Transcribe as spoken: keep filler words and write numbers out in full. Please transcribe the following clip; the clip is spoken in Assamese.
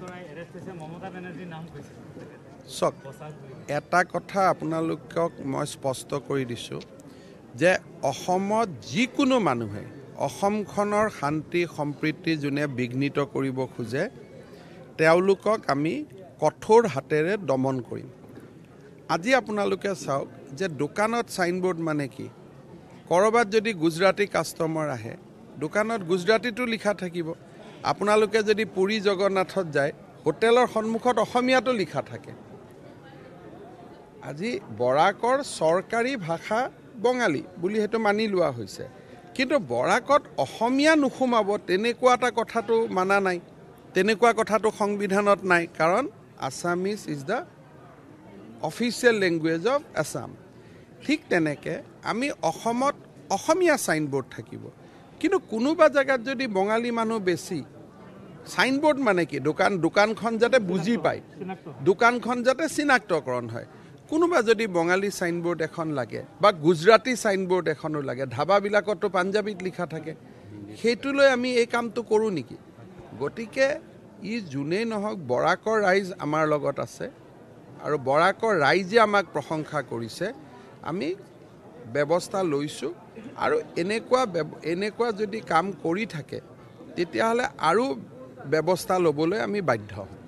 চাওক, এটা কথা আপোনালোকক মই স্পষ্ট কৰি দিছোঁ যে অসমত যিকোনো মানুহে অসমখনৰ শান্তি সম্প্ৰীতি যোনে বিঘ্নিত কৰিব খোজে তেওঁলোকক আমি কঠোৰ হাতেৰে দমন কৰিম। আজি আপোনালোকে চাওক যে দোকানত সাইনবোৰ্ড মানে কি, কৰবাত যদি গুজৰাটী কাষ্টমাৰ আহে দোকানত গুজৰাটীটো লিখা থাকিব। আপোনালোকে যদি পুৰী জগন্নাথত যায় হোটেলৰ সন্মুখত অসমীয়াটো লিখা থাকে। আজি বৰাকৰ চৰকাৰী ভাষা বঙালী বুলি সেইটো মানি লোৱা হৈছে, কিন্তু বৰাকত অসমীয়া নুসুমাব তেনেকুৱা এটা কথাটো মানা নাই, তেনেকুৱা কথাটো সংবিধানত নাই, কাৰণ Assamese is the official language of Assam. ঠিক তেনেকৈ আমি অসমত অসমীয়া চাইনবোৰ্ড থাকিব, কিন্তু কোনোবা জেগাত যদি বঙালী মানুহ বেছি, চাইনবোৰ্ড মানে কি, দোকান দোকানখন যাতে বুজি পায়, দোকানখন যাতে চিনাক্তকৰণ হয়। কোনোবা যদি বঙালী চাইনবোৰ্ড এখন লাগে বা গুজৰাটী চাইনবোৰ্ড এখনো লাগে, ধাবাবিলাকতো পাঞ্জাবীত লিখা থাকে, সেইটো লৈ আমি এই কামটো কৰোঁ নেকি? গতিকে ই যোনেই নহওক বৰাকৰ ৰাইজ আমাৰ লগত আছে আৰু বৰাকৰ ৰাইজে আমাক প্ৰশংসা কৰিছে। আমি ব্যৱস্থা লৈছোঁ আৰু এনেকুৱা এনেকুৱা যদি কাম কৰি থাকে তেতিয়াহ'লে আৰু ব্যৱস্থা ল'বলৈ আমি বাধ্য হ'ম।